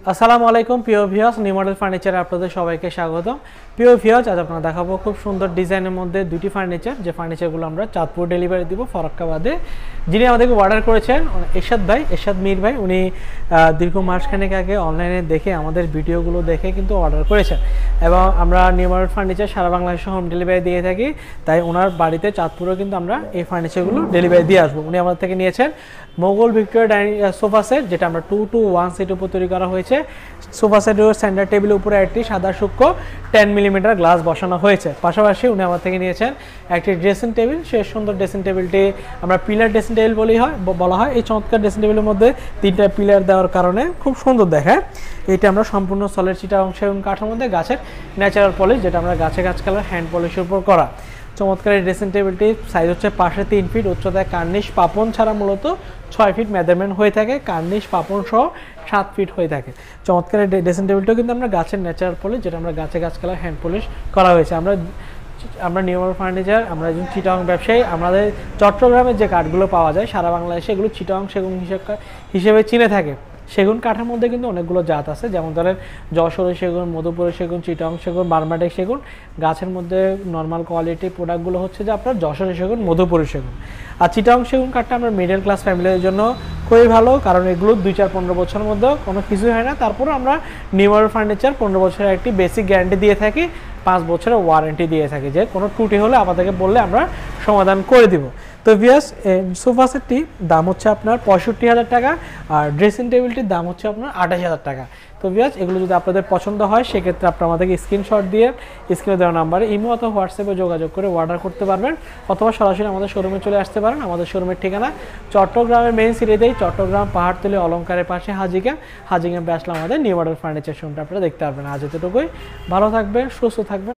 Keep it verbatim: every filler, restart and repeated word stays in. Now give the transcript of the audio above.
আসসালামুআলাইকুম প্রিয় viewers, new model ফার্নিচারে আপনাদের সবাইকে স্বাগত। প্রিয় ভিউয়ার্স, আজ আপনারা দেখাবো খুব সুন্দর ডিজাইনের মধ্যে দুটি ফার্নিচার, যে ফার্নিচারগুলো আমরা চাঁদপুর ডেলিভারি দিব ফরাক্কাবাদে। যিনি আমাদেরকে অর্ডার করেছেন এরশাদ ভাই, এরশাদ মীর ভাই, উনি দীর্ঘ মাসখানেক আগে অনলাইনে দেখে আমাদের ভিডিওগুলো দেখে কিন্তু অর্ডার করেছেন, এবং আমরা নিউ মডেল ফার্নিচার সারা বাংলাদেশে হোম ডেলিভারি দিয়ে থাকি। তাই ওনার বাড়িতে চাঁদপুরেও কিন্তু আমরা এই ফার্নিচারগুলো ডেলিভারি দিয়ে আসবো। উনি আমাদের থেকে নিয়েছেন Mughal Victoria dining sofa set, যেটা আমরা টু টু ওয়ান সেট উপর তৈরি করা হয়েছে। সোফা সেটের সেন্টার টেবিলের উপরে একটি সাদা সূক্ষ্ম টেন মিলিমিটার গ্লাস বসানো হয়েছে। পাশাপাশি উনি আমার থেকে নিয়েছেন একটি ড্রেসিং টেবিল। সেই সুন্দর ড্রেসিং টেবিলটি আমরা পিলার ড্রেসিং টেবিল বলেই হয় বলা হয়। এই চমৎকার ড্রেসিং টেবিলের মধ্যে তিনটা পিলার দেওয়ার কারণে খুব সুন্দর দেখায়। এটা আমরা সম্পূর্ণ সলিড চিটাগং সেগুন কাঠের মধ্যে গাছের ন্যাচারাল পলিশ, যেটা আমরা গাছে গাছ কালার হ্যান্ড পলিশের উপর করা। চমৎকার এই ড্রেসিং টেবিলটি সাইজ হচ্ছে পাশে তিন ফিট, উচ্চতায় কার্নিশ পাপন ছাড়া মূলত ছয় ফিট মেজারমেন্ট হয়ে থাকে, কার্নিশ পাপন সহ সাত ফিট হয়ে থাকে। চমৎকার এই ড্রেসিং টেবিলটাও কিন্তু আমরা গাছের ন্যাচারাল পলিশ, যেটা আমরা গাছে গাছ কালার হ্যান্ড পলিশ করা হয়েছে। আমরা আমরা নিউ মডেল ফার্নিচার, আমরা একজন চিটাগং ব্যবসায়ী। আমাদের চট্টগ্রামের যে কাঠগুলো পাওয়া যায় সারা বাংলাদেশে, এগুলো চিটাগং সেগুন হিসেবে চিনে থাকে। সেগুন কাঠের মধ্যে কিন্তু অনেকগুলো জাত আছে, যেমন ধরেন যশোরের সেগুন, মধুপুরের সেগুন, চিটাগং সেগুন, বার্মাটেক সেগুন। গাছের মধ্যে নর্মাল কোয়ালিটি প্রোডাক্টগুলো হচ্ছে যে আপনার যশোরের সেগুন, মধুপুরের সেগুন। আর চিটাগং সেগুন কাঠটা আমরা মিডল ক্লাস ফ্যামিলির জন্য খুবই ভালো, কারণ এগুলো দুই চার পনেরো বছরের মধ্যে কোনো কিছুই হয় না। তারপরে আমরা নিউ মডেল ফার্নিচার পনেরো বছরের একটি বেসিক গ্যারান্টি দিয়ে থাকি, পাঁচ বছরের ওয়ারেন্টি দিয়ে থাকি, যে কোনো ত্রুটি হলে আমাদেরকে বললে আমরা সমাধান করে দিব। তো ভিউয়ার্স, সোফা সেটটি দাম হচ্ছে আপনার পঁয়ষট্টি হাজার টাকা, আর ড্রেসিং টেবিলটির দাম হচ্ছে আপনার আঠাশ হাজার টাকা। তো ভিউয়ার্স, এগুলো যদি আপনাদের পছন্দ হয় সেক্ষেত্রে আপনারা আমাদেরকে স্ক্রিনশট দিয়ে স্ক্রিনে দেওয়া নাম্বারে ইমো অথবা হোয়াটসঅ্যাপে যোগাযোগ করে অর্ডার করতে পারবেন, অথবা সরাসরি আমাদের শোরুমে চলে আসতে পারেন। আমাদের শোরুমের ঠিকানা চট্টগ্রামের মেইন সিটিতেই, চট্টগ্রাম পাহাড়তলি অলঙ্কারের পাশে হাজি ক্যাম্প। হাজি ক্যাম্পে আসলে আমাদের নিউ মডেল ফার্নিচার শোরুমটা আপনারা দেখতে পারবেন। আজ এতটুকুই, ভালো থাকবেন, সুস্থ থাকবেন।